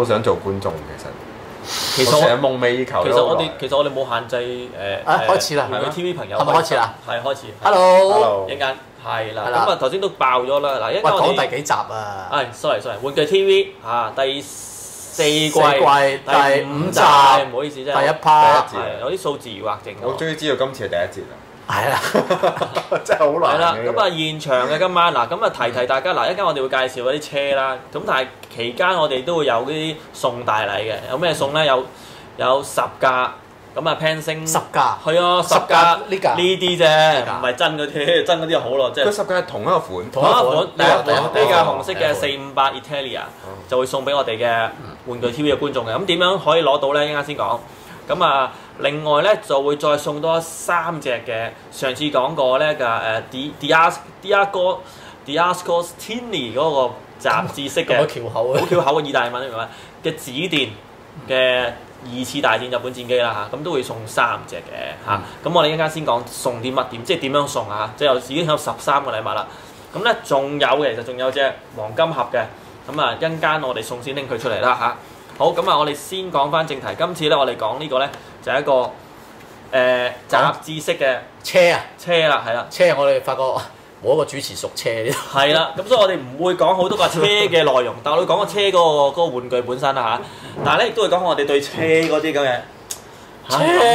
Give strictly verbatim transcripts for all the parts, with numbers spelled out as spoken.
好想做觀眾其實。 其實我成日夢寐以求。 其實我哋其實我哋冇限制誒。 啊開始啦， 係咪 T V 朋友係咪開始啦？ 係開始。 Hello。 一陣間係啦，咁啊頭先都爆咗啦，嗱一陣間喂我哋講第幾集啊？ 係 sorry sorry，玩具 T V 啊第四季第五集， 唔好意思啫， 第一 part 係有啲數字疑惑症。 我終於知道今次係第一節啦。 係啦， 真係好難。 係啦，咁啊現場嘅今晚嗱，咁啊提提大家嗱，一陣間我哋會介紹嗰啲車啦，咁但係期間我哋都會有啲送大禮嘅，有咩送咧？有有十架咁啊 Pan 星十架係啊，十架呢架呢啲啫，唔係真嗰啲，真嗰啲就好咯，即係佢十架係同一個款， 同一個款，第一款呢架哦紅色嘅四五八 Italia 就會送俾我哋嘅玩具 T V 嘅觀眾嘅，咁點樣可以攞到咧？一陣間先講。咁啊，另外咧就會再送多三隻嘅，上次講過咧嘅誒 Di Dias Diago Diascostini 嗰個雜誌式嘅， 好翹口好翹口嘅意大利文嚟講嘅紫電嘅二次大戰日本戰機啦嚇，咁都會送三隻嘅嚇。咁我哋一陣間先講送啲乜點，即係點樣送啊？即係有已經有十三個禮物啦。咁咧仲有嘅，其實仲有隻黃金盒嘅。咁啊，一陣間我哋送先拎佢出嚟啦嚇。好，咁啊，我哋先講翻正題。今次咧，我哋講呢個咧就係一個誒雜誌式嘅車啊， 車啦，係啦， 車我哋發覺冇一個主持熟車呢度。 係啦。咁所以我哋唔會講好多架車嘅內容，但係我哋講個車嗰個嗰個玩具本身啦嚇。但係咧亦都會講我哋對車嗰啲咁嘅車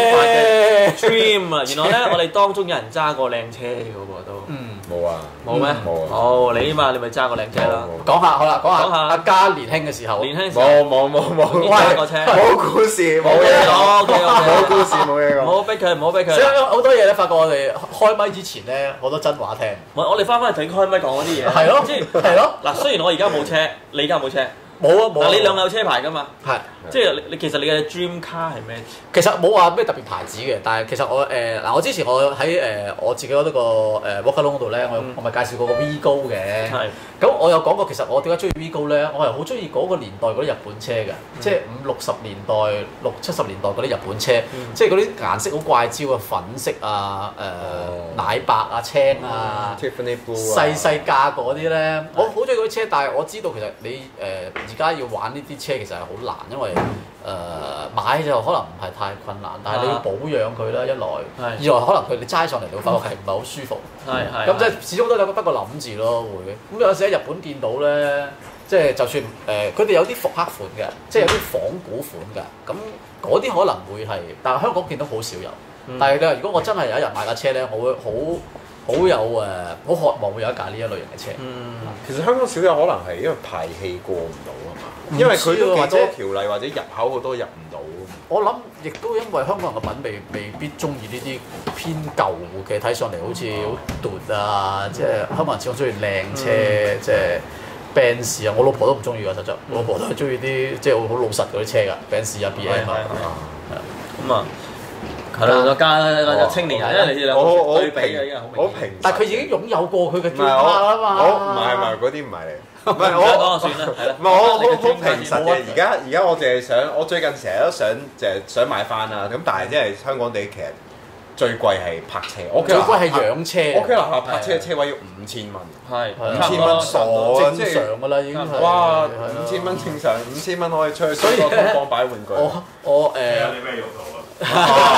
dream 啊。原來咧，我哋當中有人揸過靚車嘅喎都。 嗯。 冇啊， 冇咩？ 冇啊。 哦，你啊嘛，你咪揸過靚車啦。 講下好啦，講講下下阿嘉年輕嘅時候。 年輕時候冇冇冇冇， 揸過車。 冇故事，冇嘢講。 OK OK。 冇故事，冇嘢講。 唔好逼佢，唔好逼佢。 所以好多嘢咧，發覺我哋開麥之前咧，好多真話聽。 我我哋翻返去睇開咪講嗰啲嘢。 係咯， 即係係咯。 嗱，雖然我而家冇車，你而家冇車， 冇啊冇啊。 嗱你兩個有車牌㗎嘛？ 係。 即係你你其實你嘅 dream car 係咩？ 其實冇話咩特別牌子嘅，但係其實我誒嗱、呃，我之前我喺誒、呃、我自己嗰個誒 Walker 嗰度咧，我、嗯、我咪介紹過個 V 高嘅。係。咁我有講過，其實我點解中意 V 高咧？我係好中意嗰個年代嗰啲日本車嘅，嗯、即係五六十年代、六七十年代嗰啲日本車，嗯、即係嗰啲顏色好怪焦啊，粉色啊、誒、呃哦、奶白啊、青啊、 Tiffany Blue 細細價嗰啲咧，我好中意嗰啲車，但係我知道其實你誒而家要玩呢啲車其實係好難，因為誒、呃、買就可能唔係太困難，但係你要保養佢啦，一來，二來可能佢你揸上嚟你會發覺係唔係好舒服。係係。咁即係始終都有得個諗字咯，會。咁有時喺日本見到咧，即係就算誒，佢哋有啲復刻款嘅，即係有啲仿古款嘅，咁嗰啲可能會係，但係香港見到好少有。嗯、但係你話如果我真係有一日買架車咧，我會好好有誒，好渴望會有一架呢一類型嘅車。嗯。 其實香港少有可能係因為排氣過唔到啊嘛。因為佢都幾多條例或者入口好多入唔到。 我諗亦都因為香港人嘅品味未必中意呢啲偏舊嘅，睇上嚟好似好奪啊！即係香港人始終中意靚車，嗯、即係 Benz 啊！我老婆都唔中意㗎，實質。嗯、我老婆都係中意啲即係好老實嗰啲車㗎 ，Benz 啊、B M 啊。 咁啊，係啦，加青年人，因為你哋兩個對比嘅已經好明顯。 但係佢已經擁有過佢嘅驕傲啊嘛。 我唔係唔係嗰啲唔係嚟。唔係我講就算啦，係啦。 唔係我好好平實嘅，而家而家我淨係想，我最近成日都想就係想買翻啦。咁但係即係香港地其實最貴係泊車，我最貴係養車。 我屋企樓下泊車嘅車位要五千蚊， 係五千蚊傻正常㗎啦，已經係。 哇！五千蚊正常，五千蚊可以出去所以多方擺玩具。 我我誒。 有啲咩用途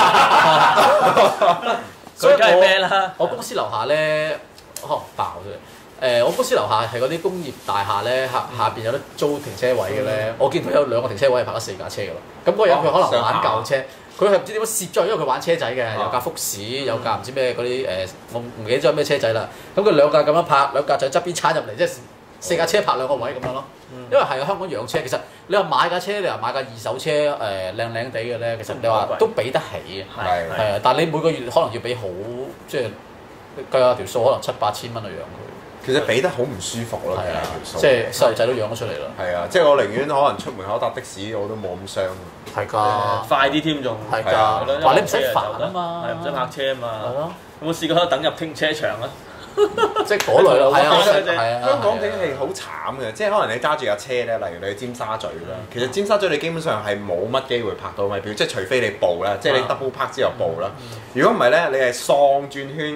啊？ 所以梗係咩啦？ 我公司樓下咧，哦爆咗。誒，我公司樓下係嗰啲工業大廈咧，下下邊有得租停車位嘅咧。我見到有兩個停車位係泊咗四架車㗎咯。咁嗰個人佢可能玩舊車，佢係唔知點樣攝咗，因為佢玩車仔嘅，有架福士，有架唔知咩嗰啲誒，我唔記得咗咩車仔啦。咁佢兩架咁樣泊，兩架就喺側邊撐入嚟，即係四架車泊兩個位咁樣咯。因為係香港養車，其實你話買架車，你話買架二手車誒靚靚地嘅咧，其實你話都俾得起嘅，係係啊。但係你每個月可能要俾好，即係計下條數，可能七八千蚊去養佢。 其實俾得好唔舒服咯， 係啊，即係細路仔都養咗出嚟啦。 係啊，即係我寧願可能出門口搭的士，我都冇咁傷。 係㗎， 快啲添仲。 係㗎，話你唔使煩啊嘛， 係唔使泊車啊嘛。 係咯。 有冇試過等入停車場啊？ 即係嗰類咯，係啊，係啊。 香港地係好慘嘅，即係可能你揸住架車咧，例如你去尖沙咀啦，其實尖沙咀你基本上係冇乜機會泊到咪錶，即係除非你報啦，即係你 double park 之後報啦。如果唔係咧，你係喪轉圈。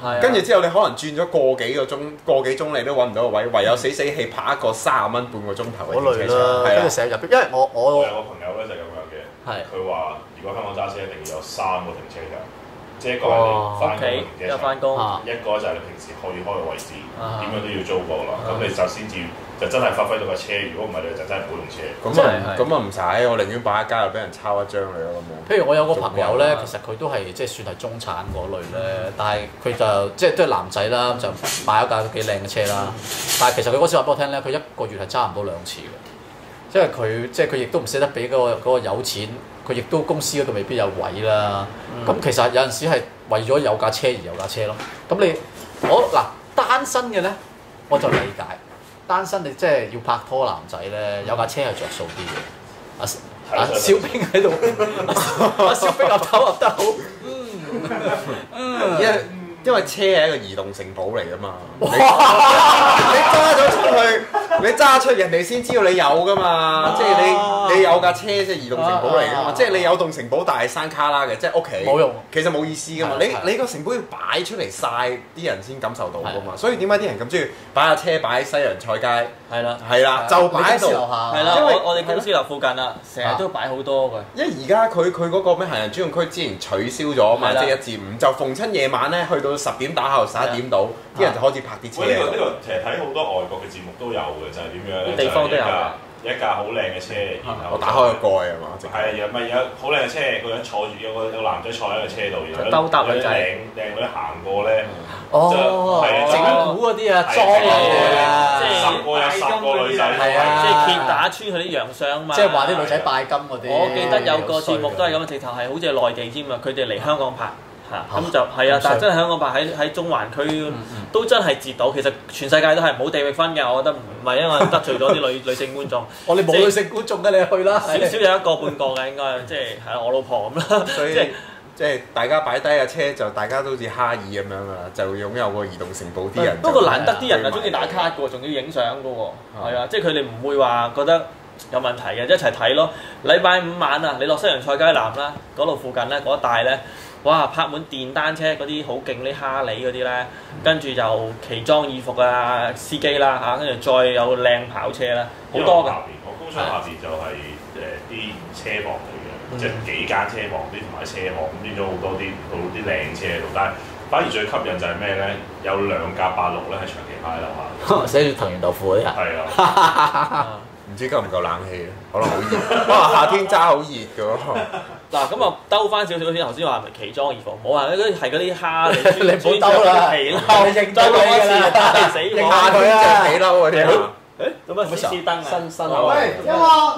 跟住之後你可能轉咗個幾個鐘，個幾鐘你都揾唔到個位，唯有死死氣拍一個三十蚊半個鐘頭嘅停車場， 跟住成日入，因為我我我有個朋友咧就係咁樣嘅，佢話如果香港揸車一定要有三個停車場。即係一個係你翻工嘅停車場，一個就係你平時可以開嘅位置，點樣都要租過啦。咁你就先至就真係發揮到架車。如果唔係你就真係普通車。 咁啊咁啊唔使，我寧願擺喺街度俾人抄一張你咯咁樣。 譬如我有個朋友咧，其實佢都係即係算係中產嗰類咧，但係佢就即係都係男仔啦，就買咗架幾靚嘅車啦。但係其實佢嗰時話俾我聽咧，佢一個月係揸唔到兩次嘅，因為佢即係佢亦都唔捨得俾嗰個嗰個有錢。佢亦都公司嗰度未必有位啦，咁、嗯、其實有陣時係為咗有架車而有架車咯。咁你我嗱單身嘅咧，我就理解單身你即係要拍拖男仔咧，有架車係着數啲嘅。阿阿小兵喺度，阿小兵岌頭岌得好，嗯嗯， 因為因為車係一個移動城堡嚟㗎嘛。你揸咗出去，你揸出人哋先知道你有㗎嘛。即係你你有架車即係移動城堡嚟㗎嘛。即係你有棟城堡，但係山卡拉嘅，即係屋企冇用。其實冇意思㗎嘛。你你個城堡要擺出嚟晒，啲人先感受到㗎嘛。所以點解啲人咁中意擺架車擺喺西洋菜街？係啦，係啦，就擺喺度。 係啦，因為我哋公司樓附近啦，成日都擺好多㗎。 因為而家佢佢嗰個咩行人專用區之前取消咗啊嘛，即係一至五就逢親夜晚咧，去到十點打後十一點到，啲人就開始拍啲車。 呢個呢個其實睇好多外國嘅節目都有嘅，就係點樣咧？ 地方都有一架好靚嘅車，然後我打開個蓋係嘛？ 係啊，又咪有好靚嘅車，個人坐住有個有個男仔坐喺個車度，然後兜搭女仔， 靚靚女行過咧， 哦，整蠱嗰啲啊，裝嚟啊， 即係十個有十個女仔， 係啊， 即係揭打穿佢啲洋相嘛。 即係話啲女仔拜金嗰啲。 我記得有個節目都係咁嘅，直頭係好似係內地添啊，佢哋嚟香港拍。咁就係啊，但係真係香港拍喺喺中環區都真係截到。其實全世界都係冇地域分嘅，我覺得唔係因為得罪咗啲女女性觀眾。 我哋冇女性觀眾嘅，你去啦。 少少有一個半個嘅應該，即係係我老婆咁啦。 所以即係即係大家擺低架車就大家都好似哈爾咁樣啊，就擁有個移動城堡啲人。 不過難得啲人啊，中意打卡嘅喎，仲要影相嘅喎。係啊，即係佢哋唔會話覺得有問題嘅，一齊睇咯。禮拜五晚啊，你落西洋菜街南啦，嗰度附近咧嗰一帶咧。哇！泊滿電單車嗰啲好勁啲哈利嗰啲咧，跟住就奇裝異服啊司機啦嚇，跟住再有靚跑車啦，好多㗎。 下邊我工廠下邊就係誒啲車房嚟嘅，即係幾間車房啲同埋車行，咁變咗好多啲好啲靚車喺度。但係反而最吸引就係咩咧？有兩架八六咧係長期擺喺樓下， 寫住藤原豆腐嗰啲啊。 係啊。 唔知夠唔夠冷氣咧？可能好熱，可能夏天揸好熱嘅喎。 嗱咁啊，兜翻少少先，頭先話係咪奇裝異服？冇啊，嗰啲係嗰啲蝦， 你唔好兜啦，我認得你㗎啦， 打死我！ 夏天真係幾嬲嗰啲。 誒，咁啊，試試燈啊， 新新啊！ 喂，音樂。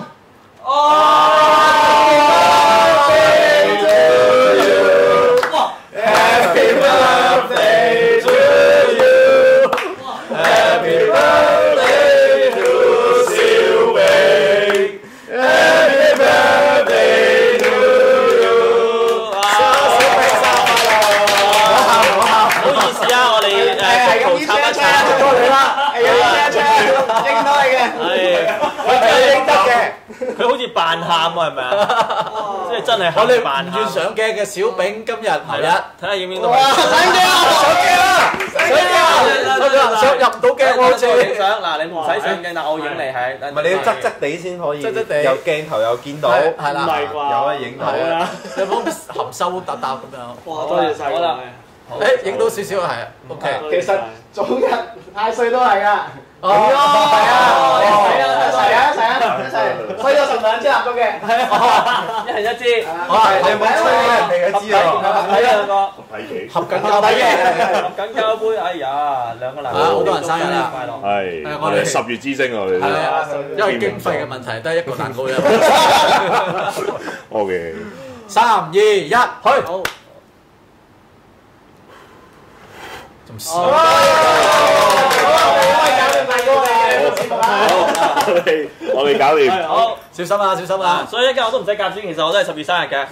Happy birthday to you. Happy birthday to Siêu Bình. Happy birthday to you. 唔好意思啊，我哋誒圖插一插， 祝你啦，係啊，車車應該嘅， 係係應得嘅。 佢好似扮喊喎，係咪啊？即係真係我哋扮喊。 唔上鏡嘅小炳今日係啦， 睇下影唔影到。 哇！上鏡啊！上鏡啊！上鏡啊！ 上入唔到鏡喎，好似影相嗱，你唔使上鏡，但我影你係。 唔係你要側側地先可以， 側側地有鏡頭又見到， 係啦， 唔係啩？ 有得影到啦。 你冇含羞答答咁樣。 哇！多謝晒。 好啦。 誒，影到少少係啊 ，OK。 其實早日太歲都係噶。 哦， 係啊，一齊啊，一齊啊，一齊啊，一齊，吹咗十兩支蠟燭嘅， 一人一支。 哇！你唔好吹人哋嘅支喎。 睇兩個。 睇幾？ 合緊交杯嘅， 合緊交杯，哎呀，兩個男。 好多人生日啦， 快樂。 係，我哋十月之星啊，我哋。 係啊，因為經費嘅問題，得一個蛋糕啫。 O K。 三二一，去。好。仲少。 好啊，我哋搞掂大哥嘅。 節目啦。 我哋我哋搞掂。 好， 小心啊，小心啊！ 所以一間我都唔使夾先，其實我都係十月生日嘅。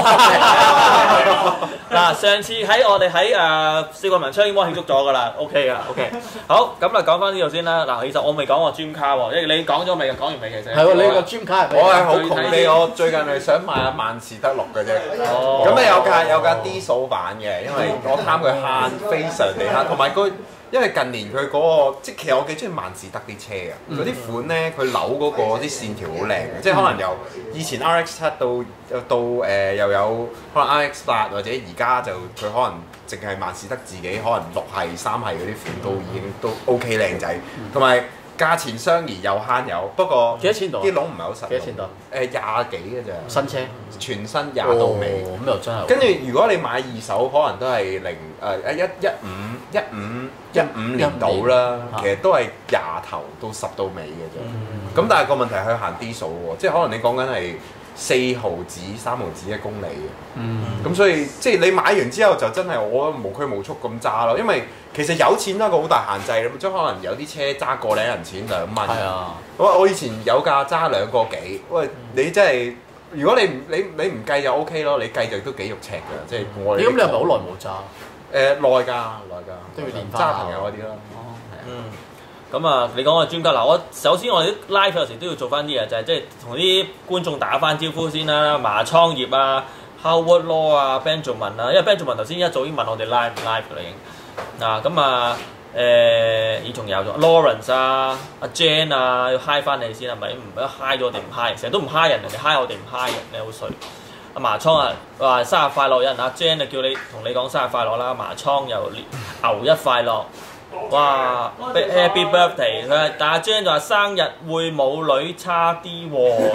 嗱，上次喺我哋喺誒四個文昌已經幫我慶祝咗㗎啦 ，OK 㗎 ，OK。好，咁啊講翻呢度先啦。嗱，其實我未講過 Dream Car 喎，因為你講咗未？講完未？其實係喎，你個 Dream Car 係咩？ 我係好窮你，我最近係想買下萬事得六嘅啫。 哦咁咧有架有架 D 數版嘅，因為我貪佢慳，非常地慳，同埋佢。因為近年佢嗰、那個，即係其實我幾中意萬事得啲車嘅，嗰啲、嗯、款咧佢扭嗰個啲線條好靚嘅，即係可能由以前 R X 七到到誒、呃、又有可能 R X 八或者而家就佢可能淨係萬事得自己可能六系三系嗰啲款都已經都 OK 靚仔，同埋、嗯、價錢相宜又慳油，不過幾多錢度？ 啲籠唔係好實。幾多錢度？誒廿幾嘅咋？ 新車全新廿到尾， 咁又真係。 跟住如果你買二手，可能都係零誒一一五一五。一五年到啦，其實都係廿頭到十到尾嘅啫。咁、嗯、但係個問題係佢行 D 數喎，即係可能你講緊係四毫子、三毫子一公里嘅。咁、嗯、所以即係你買完之後就真係我無拘無束咁揸咯，因為其實有錢都係一個好大限制，即係可能有啲車揸個零人錢兩蚊。係啊，我我以前有架揸兩個幾，喂你真係如果你唔你你唔計就 O K 咯，你計就都幾肉赤㗎，即係我哋。 咁你係咪好耐冇揸？ 誒耐㗎，耐㗎， 都要練翻揸朋友嗰啲咯。 哦，係啊。嗯，咁啊，你講個專家嗱，我首先我哋啲 live 有時都要做翻啲嘢，就係即係同啲觀眾打翻招呼先啦。麻倉葉啊 ，Howard Law 啊 ，Benjamin 啊，因為 Benjamin 頭先一早已經問我哋 live 唔 live 㗎啦已經。嗱咁啊，誒，咦仲有咗 Lawrence 啊，阿 Jane 啊，要 hi 翻你先係咪？唔係一 hi 咗我哋唔 hi，成日都唔 hi 人，人哋 hi 我哋唔 hi 人，你好衰。阿麻倉啊，話生日快樂，有人阿 Jane 就叫你同你講生日快樂啦。麻倉又牛一快樂，哇 Happy Birthday！ 佢話但阿 Jane 就話生日會冇女差啲喎，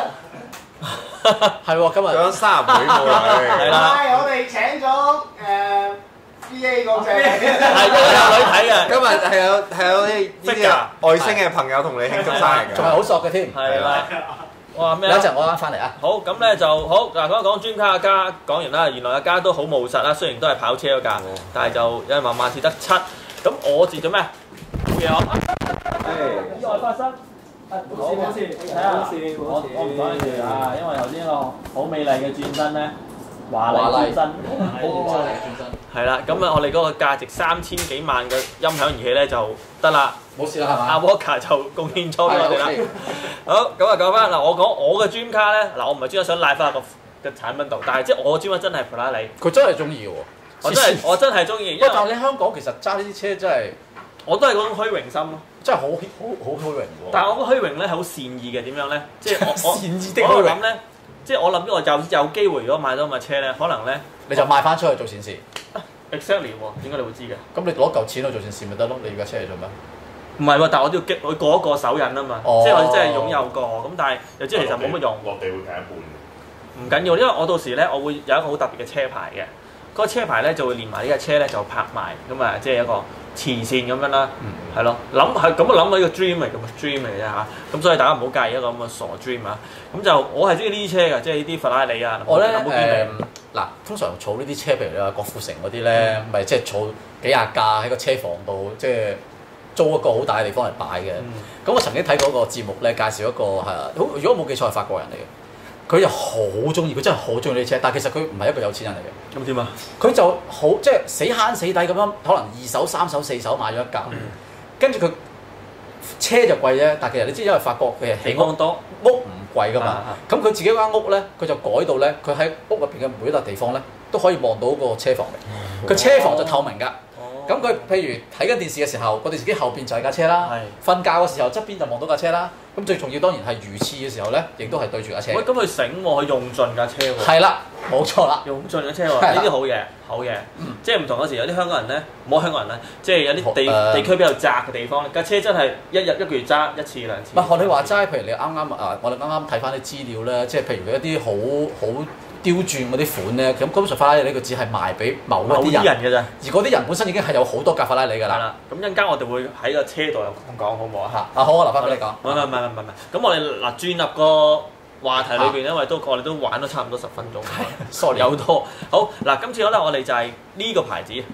係喎今日講生日會冇女， 係啦。 我哋請咗誒 B A 嗰隻， 係因為有女睇嘅。 今日係有係有啲呢啲外星嘅朋友同你慶祝生日嘅， 仲係好索嘅添。 係啦。哇咩？ 有一陣我啱翻嚟啊！ 好咁咧就好嗱，講一講專卡阿嘉講完啦。原來阿嘉都好務實啦，雖然都係跑車嗰架，但係就因為萬萬次得七。咁我自做咩？冇嘢我。意外發生。冇事冇事，睇下我我唔講你哋啊，因為頭先一個好美麗嘅轉身咧，華麗轉身，好華麗轉身。係啦，咁啊，我哋嗰個價值三千幾萬嘅音響儀器咧就得啦。 冇事啦，係嘛？ 阿 Walker 就貢獻咗俾我哋啦。好，咁啊講翻嗱，我講我嘅專卡咧，嗱我唔係專登想賴翻個嘅產品度，但係即係我嘅專卡真係法拉利。 佢真係中意喎， 我真係我真係中意。因為但係你香港其實揸呢啲車真係， 我都係嗰種虛榮心咯， 真係好好好虛榮喎。 但係我個虛榮咧係好善意嘅，點樣咧？即係我我善意的我虛榮諗咧，即係我諗我有有機會如果買到咁嘅車咧，可能咧你就賣翻出去做善事。 Exactly 喎，點解你會知嘅？ 咁你攞嚿錢去做善事咪得咯？你而家車嚟做咩？ 唔係喎，但係我都要激佢過一個手印啊嘛， 哦、 即係我真係擁有過，咁但係又知其實冇乜用。 落地會平一半。 唔緊要，因為我到時咧，我會有一個好特別嘅車牌嘅，嗰、嗰個車牌咧就會連埋呢架車咧就拍賣，咁啊即係一個慈善咁樣啦，係咯、嗯，諗係咁啊諗到呢個 dream 嚟嘅 dream 嚟嘅啫嚇，咁所以大家唔好介意一個咁嘅傻 dream 啊，咁就我係中意呢啲車嘅，即係呢啲法拉利啊， 我咧誒嗱，通常儲呢啲車，譬如你話郭富城嗰啲咧，咪即係儲幾廿架喺個車房度，即係租一個好大嘅地方嚟擺嘅。咁、嗯、我曾經睇過一個節目咧，介紹一個係好，如果冇記錯係法國人嚟嘅，佢就好中意，佢真係好中意呢啲車，但係其實佢唔係一個有錢人嚟嘅。咁點啊？佢就好即係死慳死抵咁樣，可能二手、三手、四手買咗一架，跟住佢車就貴啫，但係其實你知因為法國嘅起屋多屋唔貴噶嘛，咁佢、啊、自己間屋咧，佢就改到咧，佢喺屋入邊嘅每一笪地方咧，都可以望到個車房嘅。佢、哦、車房就透明㗎。咁佢、哦、譬如睇緊電視嘅時候，個電視機後邊就係架車啦。瞓是覺嘅時候側邊就望到架車啦。咁最重要當然係如廁嘅時候咧，亦都係對住架車。喂，咁佢醒喎，佢用盡架車喎。係啦，冇錯啦，用盡架車喎。呢啲好嘢，好嘢。嗯、即係唔同嗰時有啲香港人咧，唔好香港人咧，即係有啲地、呃、地區比較窄嘅地方，架車真係一日一個月揸一次兩次。唔係學你話齋，譬如你啱啱啊，我哋啱啱睇翻啲資料咧，即係譬如佢一啲好好刁鑽嗰啲款咧，咁基本上法拉利呢個只係賣俾某一啲人嘅啫，而嗰啲人本身已經係有好多架法拉利㗎啦。咁一陣間我哋會喺個車度咁講，好唔好啊？嚇！啊好，我留翻俾你講。唔係唔係唔係唔係，咁我哋嗱轉入個話題裏邊，因為都我哋都玩咗差唔多十分鐘。sorry，有多好嗱，今次咧我哋就係呢個牌子，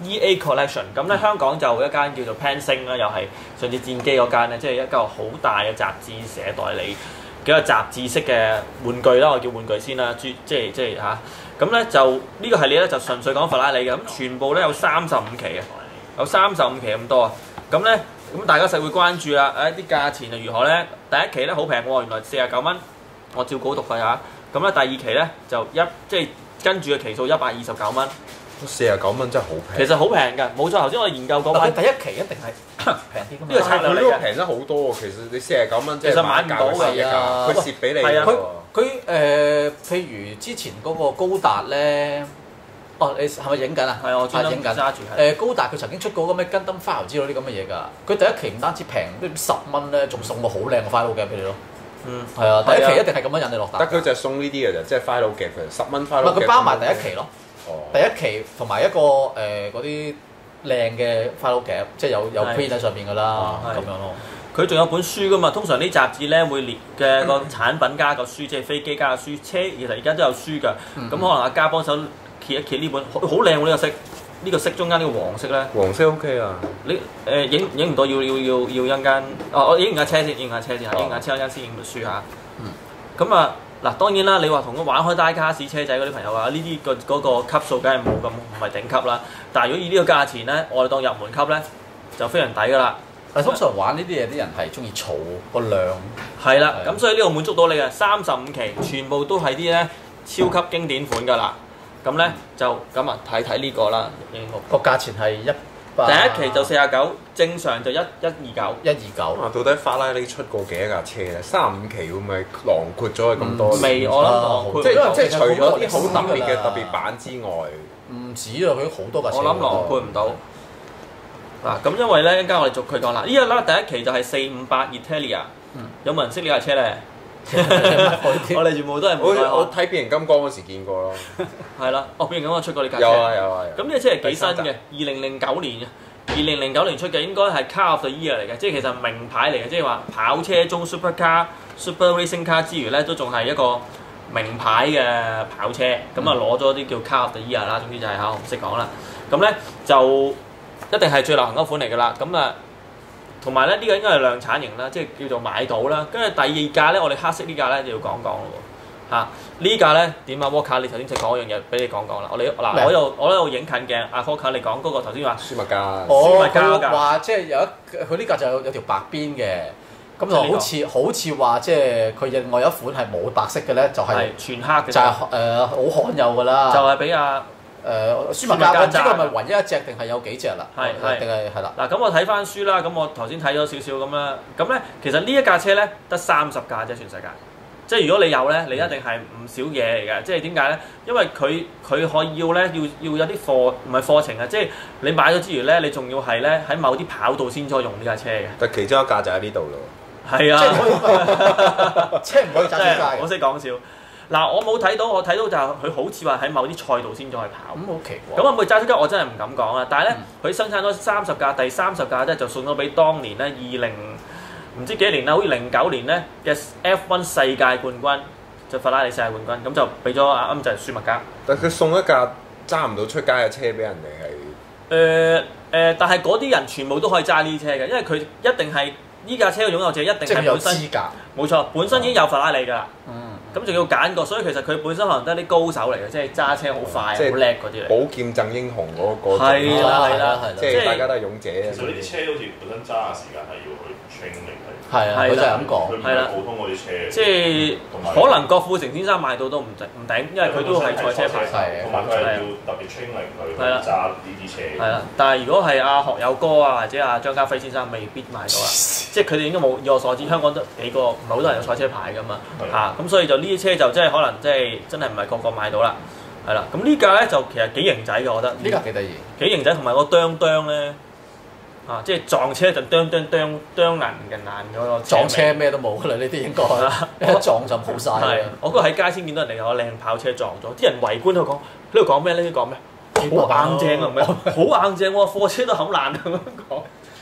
E A Collection， 咁咧香港就一間叫做 Pansing 啦，又係上次戰機嗰間咧，即係一個好大嘅雜誌社代理嘅一個雜誌式嘅玩具啦，我叫玩具先啦，即係即係嚇。咁、啊、咧就呢、呢個系列咧就純粹講法拉利嘅，咁全部咧有三十五期嘅，有三十五期咁多啊。咁咧咁大家實會關注啦，誒啲價錢係如何咧？第一期咧好平喎，原來四十九蚊，我照稿讀費嚇。咁咧第二期咧就一即係跟住嘅期數一百二十九蚊。 四十九蚊真係好平， 其實好平㗎，冇錯。頭先我研究過， 但第一期一定係平啲㗎嘛。 呢個策略嚟嘅， 平得好多喎。其實你四十九蚊即係係買唔到嘅價，佢蝕俾你㗎喎。佢誒譬如之前嗰個高達咧，哦你係咪影緊啊？ 係我專登影緊揸住係。誒高達佢曾經出過嗰咩 Gundam File 之類啲咁嘅嘢㗎。佢第一期唔單止平，都十蚊咧，仲送個好靚嘅 file 嘅俾你咯。嗯，係啊，第一期一定係咁樣引你落達。 但佢就係送呢啲嘅啫，即係 file 夾佢十蚊 file。唔係佢包埋第一期咯。第一期同埋一個誒嗰啲靚嘅 file 夾，即係有有 print 喺上邊㗎啦，咁樣咯。 佢仲有本書㗎嘛，通常啲雜誌咧會列嘅個產品加個書，即係飛機加個書，車其實而家都有書㗎。咁可能阿嘉幫手揭一揭呢本，好靚喎呢個色，呢個色中間呢個黃色咧。 黃色 OK 啊。 你誒影影唔到要要要要一間，哦我影完架車先，影完架車先嚇，影完架車一間先影本書嚇。咁啊。嗱當然啦，你話同佢玩開 die cast 車仔嗰啲朋友啊，呢啲個嗰個級數梗係冇咁唔係頂級啦。但係如果以呢個價錢咧，我哋當入門級咧就非常抵㗎啦。 但通常玩呢啲嘢啲人係中意儲個量。係啦，咁所以呢個滿足到你嘅三十五期，全部都係啲咧超級經典款㗎啦。咁咧就咁啊睇睇呢個啦， 個價錢係一。 第一期就四十九，正常就一一二九， 一二九。 啊，到底法拉利出過幾多架車咧？三十五期會唔會囊括咗佢咁多？ 未，我諗囊括。 即係即係除咗啲好特別嘅特別版之外， 唔止啊！佢好多架車。 我諗囊括唔到。嗱，咁因為咧，一陣間我哋逐佢講啦。呢一啦，第一期就係四五八 Italia， 有冇人識呢架車咧？我哋全部都係冇。 我睇變形金剛嗰時見過咯。 係啦，哦，變形金剛出過呢架車。 有啊有啊。 咁呢架車係幾新嘅？二零零九年嘅，二零零九年出嘅，應該係 Car of the Year 嚟嘅，即係其實名牌嚟嘅，即係話跑車中 Supercar、Super Racing Car 之餘咧，都仲係一個名牌嘅跑車。咁啊攞咗啲叫 Car of the Year 啦，總之就係嚇我唔識講啦。咁咧就一定係最流行嗰款嚟㗎啦。咁啊〜同埋咧，呢、這個應該係量產型啦，即係叫做買到啦。跟住第二架咧，我哋黑色呢架咧就要講講咯喎。嚇、啊、呢架咧點啊 Walker 你頭先就講一樣嘢俾你講講啦。我哋嗱我又我喺度影近鏡，阿 Walker 你講嗰個頭先話舒麥加。 哦，佢話即係有一佢呢架就有有條白邊嘅，咁就好似好似話即係佢另外有一款係冇白色嘅咧，就係、是、 全黑嘅， 就係誒好罕有㗎啦。 就係俾阿。 誒舒麥加，唔知佢係咪唯一一隻定係有幾隻啦？ 係係定係係啦。 嗱咁我睇翻書啦，咁我頭先睇咗少少咁啦。咁咧其實呢一架車咧得三十架啫，全世界。即係如果你有咧，你一定係唔少嘢嚟嘅。即係點解咧？因為佢佢可以要咧要要有啲課唔係課程啊，即係你買咗之餘咧，你仲要係咧喺某啲跑道先再用呢架車嘅。 但其中一架就喺呢度咯。 係啊， 車唔可以揸出街。 我識講笑。嗱，我冇睇到，我睇到就係佢好似話喺某啲賽道先再去跑。 咁好奇怪。 咁可唔可以揸出街？我真係唔敢講啊！但係咧，佢、嗯、生產咗三十架，第三十架咧就送咗俾當年咧二零唔知幾年啦，好似零九年咧嘅 F 一 世界冠軍，就法拉利世界冠軍，咁就俾咗啱啱就係舒麥加。 但佢送一架揸唔到出街嘅車俾人哋係誒誒，但係嗰啲人全部都可以揸呢啲車嘅，因為佢一定係呢架車嘅擁有者一定係有資格。 冇錯，本身已經有法拉利㗎啦。 嗯。 咁仲要揀過，所以其實佢本身可能都係啲高手嚟嘅，即係揸車好快、好叻嗰啲嚟。 寶劍贈英雄嗰個。 係啦係啦， 即係大家都係勇者。 其實呢啲車好似本身揸嘅時間係要去 training 嘅。 係啊，佢就係咁講。 佢唔係普通嗰啲車。 即係可能郭富城先生買到都唔頂唔頂，因為佢都係賽車牌。 同埋佢係要特別 training 佢去揸呢啲車。 係啦，但係如果係阿學友哥啊，或者阿張家輝先生，未必買到啦。即係佢哋應該冇，以我所知，香港都幾個唔係好多人有賽車牌㗎嘛。嚇，咁所以就呢啲車就真係可能即係真係唔係個個買到啦。係啦，咁呢架咧就其實幾型仔嘅，我覺得。 呢架幾得意。幾型仔同埋個釘釘咧。啊！即係撞車就啄啄啄啄爛嘅爛嗰個。 撞車咩都冇㗎啦，呢啲應該一撞就冇晒。 係，我嗰日喺街先見到人哋有個靚跑車撞咗，啲人圍觀喺度講，呢度講咩？呢度講咩？好硬正啊！唔係，好硬正喎，貨車都冚爛咁樣講。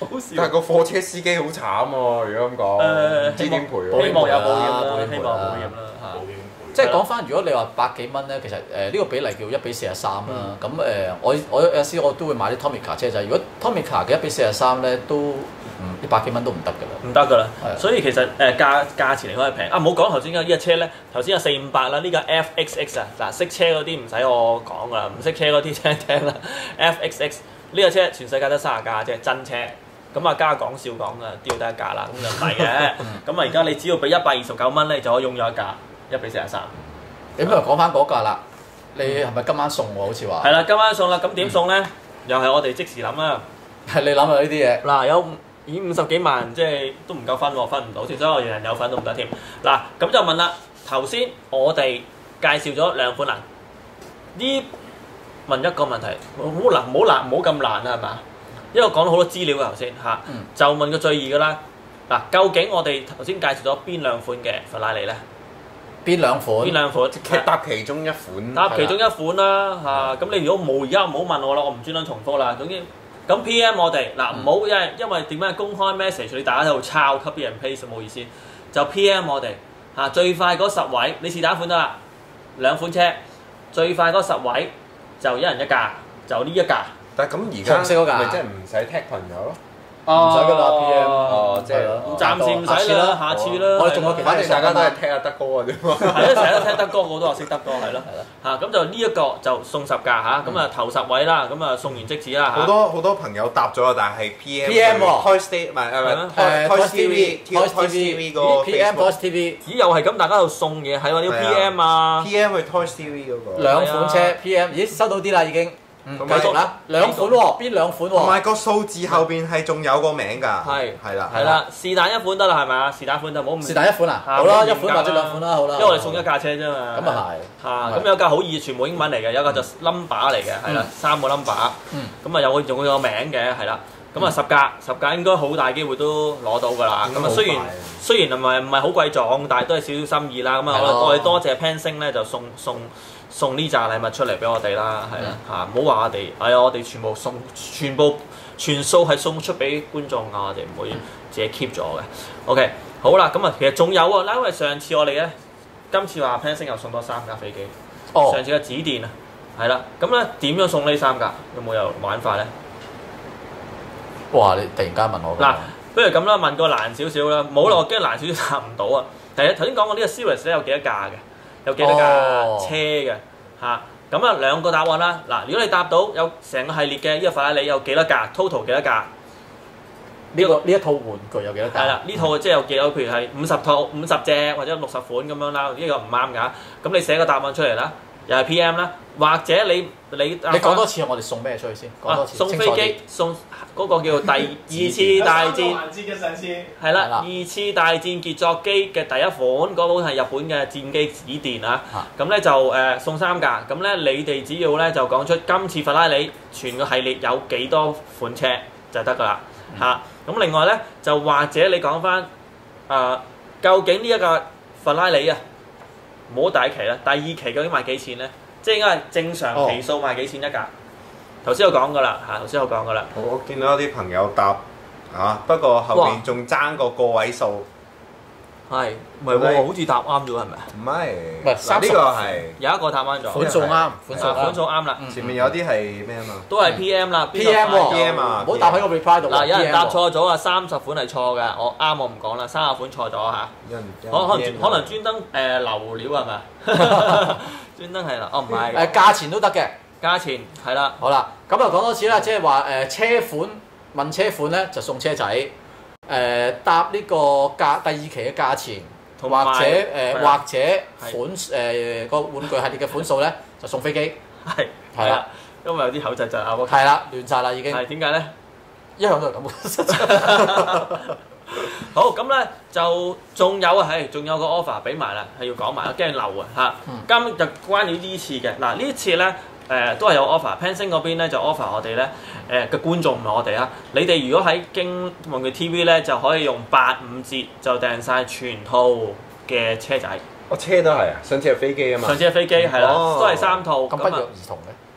好笑。 但係個貨車司機好慘喎，如果咁講，唔知點賠喎。 希望有保險啦， 保險希望保險啦嚇。 即係講翻，如果你話百幾蚊咧，其實誒呢個比例叫一比四十三啦。咁誒，我我有時我都會買啲 Tomica 車仔。如果 Tomica 嘅一比四十三咧，都唔一百幾蚊都唔得㗎啦。 唔得㗎啦。所以其實誒價價錢嚟講係平。啊，唔好講頭先嘅呢隻車咧，頭先有四五八啦，呢個 F X X 啊，嗱識車嗰啲唔使我講㗎啦，唔識車嗰啲聽聽啦。F X X 呢個車全世界得三十架啫，真車。咁啊加講笑講啊，丟得一架啦，咁就唔係嘅。咁啊而家你只要俾一百二十九蚊咧，就可以擁有一架一比四十三。 咁啊講翻嗰架啦，你係咪今晚送喎？好似話。 係啦，今晚送啦，咁點送咧？又係我哋即時諗啦。 係你諗下呢啲嘢。 嗱，有已經五十幾萬，即係都唔夠分喎，分唔到，所以我人人有份都唔得添。嗱，咁就問啦，頭先我哋介紹咗兩款啦，呢問一個問題，好難，唔好難，唔好咁難啊，係嘛？因為我講咗好多資料嘅頭先嚇， 嗯、 就問個最易㗎啦。嗱，究竟我哋頭先介紹咗邊兩款嘅法拉利咧？ 邊兩款？ 邊兩款？ 搭其中一款。 搭其中一款啦嚇，咁你如果冇而家唔好問我啦，我唔專登重複啦。總之咁 P M 我哋嗱唔好，因為因為點解公開 message 你大家喺度抄 copy and paste 冇意思，就 P M 我哋嚇最快嗰十位，你是但一款得啦，兩款車最快嗰十位就一人一架，就呢一架。 但係咁而家紅色嗰架咪即係唔使踢朋友咯。 唔使㗎啦 P M， 哦，即係暫時唔使啦，下次啦。 我哋仲有其他反正大家都係聽下德哥嘅啫嘛。 係啊，成日都聽德歌，我都話識德歌，係咯。嚇，咁就呢一個就送十架嚇，咁啊頭十位啦，咁啊送完即止啦嚇。 好多好多朋友答咗，但係 P M P M 喎 Toy State 唔係唔係誒 Toy T V Toy T V 個 P M Toy T V， 咦又係咁，大家喺度送嘢，係喎，要 P M 啊 P M 去 Toy T V 嗰個兩款車 P M，咦收到啲啦已經。嗯，繼續啦，兩款喎，邊兩款喎？ 同埋個數字後邊係仲有個名㗎。 係係啦， 係啦，是但一款得啦，係咪啊？是但一款就唔好唔是但一款啊？好啦，一款或者兩款啦，好啦。 因為我哋送一架車啫嘛。 咁啊係。 嚇，咁有架好易，全部英文嚟嘅，有架就 number 嚟嘅，係啦，三個 number。 嗯。 咁啊有個仲會有個名嘅，係啦。咁啊十架，十架應該好大機會都攞到㗎啦。咁啊雖然雖然唔係唔係好貴重，但係都係少少心意啦。咁啊我我哋多謝 Pan 咧就送送。送呢扎禮物出嚟俾我哋啦，係啦嚇，唔好話我哋，係啊，我哋全部送，全部全數係送出俾觀眾啊，我哋唔會自己 keep 咗嘅。OK，好啦，咁啊，其實仲有喎，嗱，因為上次我哋咧，今次話 Pan 又送多三架飛機， 哦、 上次嘅紙電啊，係啦，咁咧點樣送呢三架？有冇有玩法咧？ 哇！你突然間問我嗱，不如咁啦，問個難少少啦，冇啦，我驚難少少答唔到啊。第一頭先講過呢個 series 咧有幾多架嘅？有幾多架車嘅嚇？咁啊兩個答案啦。嗱，如果你答到有成個系列嘅呢個法拉利有幾多架 ，total 幾多架？ 呢個呢一套玩具有幾多架？ 係啦，呢套即係有幾多？譬如係五十套、五十隻或者六十款咁樣啦。呢個唔啱㗎。咁你寫個答案出嚟啦，又係 P M 啦，或者你你你講多次我哋送咩出去先？講多次。 送飛機，送嗰個叫做第二次大戰。係啦，二次大戰傑作機嘅第一款，嗰款係日本嘅戰機紙電啊。咁咧就誒送三架，咁咧你哋只要咧就講出今次法拉利全個系列有幾多款車就得㗎啦嚇。咁另外咧就或者你講翻誒究竟呢一個法拉利啊，唔好第一期啦，第二期究竟賣幾錢咧？即係應該係正常期數賣幾錢一架？頭先我講㗎啦嚇，頭先我講㗎啦。 我見到有啲朋友答嚇，不過後邊仲爭個個位數。 係，唔係喎？好似答啱咗係咪啊？ 唔係， 唔係呢個係有一個答啱咗。 款數啱，款數款數啱啦。 前面有啲係咩啊嘛？ 都係 P M 啦 ，P M 喎 ，P M 啊， 唔好答喺個 reply 度。 嗱，有人答錯咗啊，三十款係錯嘅，我啱我唔講啦，三十款錯咗嚇。可可能可能專登誒流料係咪？專登係啦，哦唔係。 誒價錢都得嘅， 價錢係啦。 好啦，咁啊講多次啦，即係話誒車款問車款咧就送車仔，誒答呢個價第二期嘅價錢。或者誒或者款誒個玩具系列嘅款數咧，就送飛機。 係係啦，因為有啲口窒窒啊，我係啦，亂晒啦已經。 係點解咧？ 一向都係咁。 好咁咧，就仲有啊，係仲有個 offer 俾埋啦，係要講埋，驚漏啊嚇。今就關於呢次嘅嗱，呢次咧誒都係有 offer。Pan 星嗰邊咧就 offer 我哋咧誒嘅觀眾唔係我哋啊，你哋如果喺經玩具 T V 咧就可以用八五折就訂晒全套嘅車仔。 我車都係啊，上次係飛機啊嘛。 上次係飛機係啦，都係三套。 咁不約而同嘅。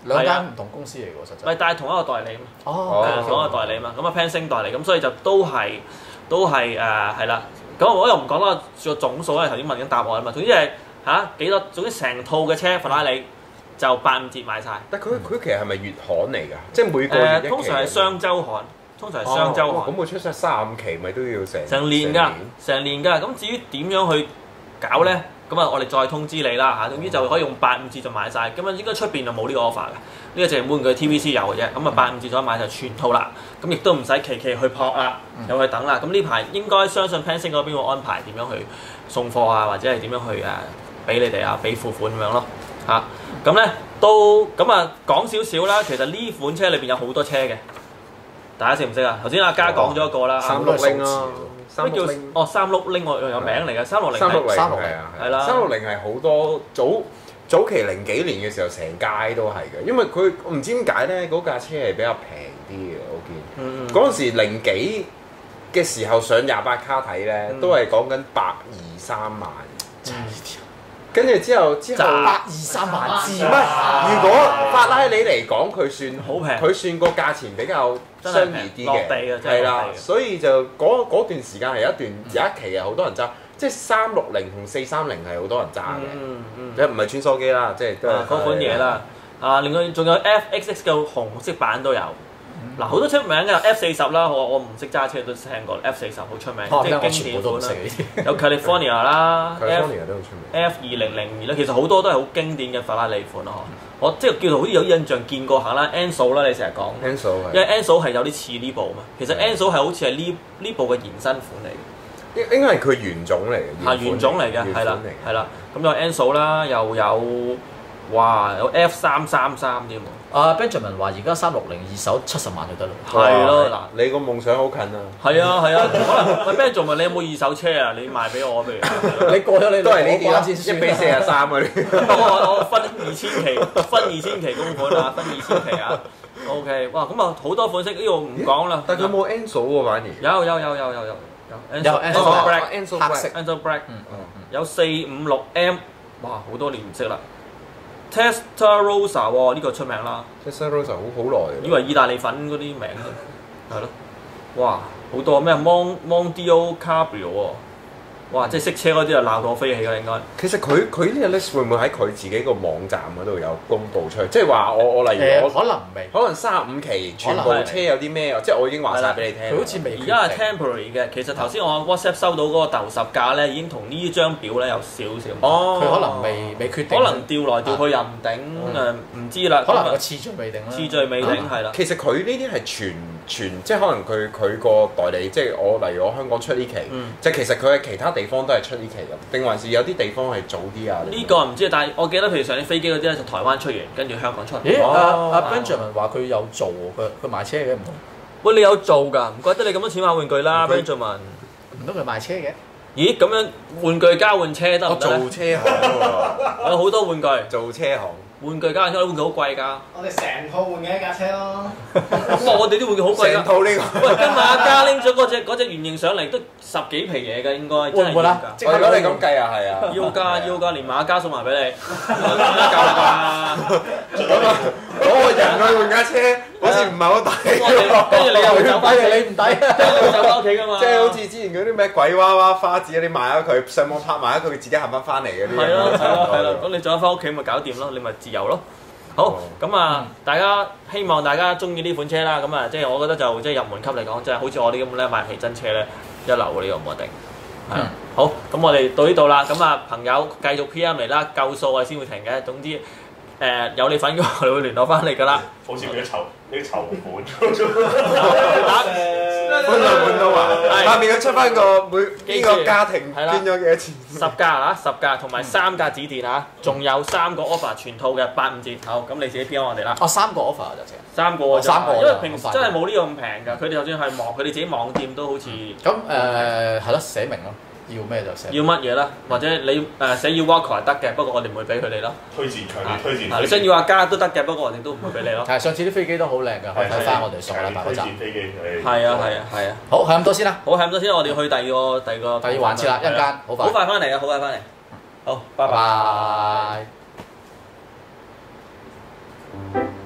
兩間唔同公司嚟㗎喎，實際。 咪但係同一個代理嘛。 哦， 係同一個代理嘛。咁啊 Pensing 代理，咁所以就都係都係誒係啦。咁我又唔講啦個總數啦，頭先問緊答案啊嘛。總之係嚇幾多？總之成套嘅車法拉利就八五折買晒。 但佢佢其實係咪月刊嚟㗎？即係每個月一期。 通常係雙週刊，通常係雙週刊。 咁佢出晒三五期，咪都要成成年㗎，成年㗎。咁至於點樣去搞咧？咁啊，我哋再通知你啦嚇。總之就可以用八五折就買晒。咁啊，應該出邊就冇呢個 offer 嘅。呢個淨係玩具 T V C 有嘅啫。咁啊，八五折就買就全套啦。咁亦都唔使期期去撲啦，又去等啦。咁呢排應該相信 Pensing 嗰邊會安排點樣去送貨啊，或者係點樣去誒俾你哋啊，俾付款咁樣咯嚇。咁咧都咁啊講少少啦。其實呢款車裏邊有好多車嘅，大家識唔識啊？頭先阿嘉講咗一個啦， 三六零咯。 咩叫哦三六零我有名嚟嘅，三六零三六零三六零係啊， 係啦， 三六零係好多早早期零幾年嘅時候，成街都係嘅，因為佢我唔知點解咧，嗰架車係比較平啲嘅，我見嗰陣時零幾嘅時候上廿八卡睇咧，都係講緊百二三萬。跟住之後之後百二三萬支， 唔係，如果法拉利嚟講，佢算好平， 佢算個價錢比較相宜啲嘅，係啦，所以就嗰嗰段時間係有一段有一期係好多人揸，即係三六零同四三零係好多人揸嘅，即係唔係穿梭機啦，即係都係嗰款嘢啦。啊，另外仲有 F X X 嘅紅色版都有。嗱，好多出名嘅 F 四十啦，我我唔識揸車都聽過 F 四十好出名，即係經典款啦。有 California 啦 ，California 都好出名 ，F 二零零二啦，其實好多都係好經典嘅法拉利款咯。我即係叫做好似有印象見過下啦 ，Enzo 啦，你成日講 Enzo 因為 Enzo 係有啲似呢部嘛。其實 Enzo 係好似係呢呢部嘅延伸款嚟嘅， 應應該係佢原種嚟嘅， 係原種嚟嘅，係啦，係啦。咁有 Enzo 啦，又有哇有 F 三三三添喎。 啊 Benjamin 話而家三六零二手七十萬就得啦。 係咯，嗱， 你個夢想好近啊。 係啊係啊，可能喂 Benjamin 你有冇二手車啊？你賣俾我不如。 你過咗你都係呢啲啦， 一比四十三嗰啲。 我我分二千期，分二千期供款啊，分二千期啊。OK，哇，咁啊好多款式呢度唔講啦。 但佢冇 Enzo 喎，反而。 有有有有有有有。 有 Enzo Black，Enzo Black，Enzo Black，有四五六 M， 哇，好多年唔識啦。Testarossa 喎，呢個出名啦。 Testarossa 好好耐。 以為意大利粉嗰啲名係咯，哇，好多咩 Mon Mondial Cabrio 喎。哇！即係識車嗰啲就鬧到我飛起㗎，應該。 其實佢佢呢個 list 會唔會喺佢自己個網站嗰度有公佈出嚟？即係話我我例如我可能未， 可能三十五期全部車有啲咩？即係我已經話晒俾你聽。 佢好似未。 而家係 temporary 嘅，其實頭先我 WhatsApp 收到嗰個豆十價咧，已經同呢張表咧有少少。 哦。佢可能未未決定。 可能調來調去又唔定誒，唔知啦。 可能個次序未定啦。 次序未定係啦。 其實佢呢啲係全全即係可能佢佢個代理，即係我例如我香港出呢期，即係其實佢喺其他地方都係出呢期。定還是有啲地方係早啲啊？ 呢個唔知，但係我記得譬如上啲飛機嗰啲咧，就台灣出完，跟住香港出。 咦？阿阿 Benjamin 話佢有做喎，佢佢賣車嘅唔通？ 喂，你有做㗎？唔怪得你咁多錢買玩具啦 ，Benjamin。 唔通佢賣車嘅？ 咦？咁樣玩具交換車得唔得咧？ 做車行喎， 有好多玩具。 做車行。 玩具交換車啲玩具好貴㗎。 我哋成套換嘅一架車咯。 咁我哋啲玩具好貴㗎。 成套呢個。喂， 今日阿嘉拎咗嗰隻嗰隻原型上嚟都十幾皮嘢㗎，應該真係要㗎。 如果你咁計啊，係啊。 要㗎要㗎，連馬家送埋俾你。點解夠㗎？ 咁啊，嗰個人去換架車，好似唔係好抵。 跟住你又會走翻嚟， 你唔抵， 跟住走翻屋企㗎嘛。 即係好似之前嗰啲咩鬼娃娃花紙，你賣咗佢，上網拍賣咗佢，自己行翻翻嚟嗰啲。 係咯係咯係咯，咁你走翻屋企咪搞掂咯，你咪自由咯。好，咁啊，大家希望大家中意呢款車啦，咁啊，即係我覺得就即係入門級嚟講，即係好似我啲咁咧買皮真車咧，一流嘅呢個冇得定。係啊，好，咁我哋到呢度啦，咁啊朋友繼續 P M 嚟啦，夠數我哋先會停嘅。總之誒有你份嘅，我哋會聯絡翻你㗎啦。 好似俾啲籌俾啲籌款。 打搬到搬到啊！下面佢出翻個每呢個家庭捐咗幾多錢？ 十架啊，十架同埋三架紙電啊，仲有三個 offer 全套嘅八五折。好，咁你自己 P M 我哋啦。 哦，三個 offer 就淨。 三個三個， 因為平時真係冇呢個咁平㗎。佢哋就算係網，佢哋自己網店都好似。 咁誒係咯，寫明咯。要咩就寫。 要乜嘢啦？或者你誒寫要 Walker 係得嘅，不過我哋唔會俾佢哋咯。 推薦強烈推薦。 嗱，你想要阿加都得嘅，不過我哋都唔會俾你咯。 係上次啲飛機都好靚㗎，可以睇翻我哋上個禮拜嗰集。 飛機係啊係啊係啊。 好，係咁多先啦。 好，係咁多先，我哋去第二個第二個。 第二環節啦，一陣間好快。 好快翻嚟啊！好快翻嚟。好，拜拜。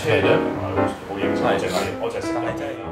車咧唔係好好認真，我淨係我淨係識得。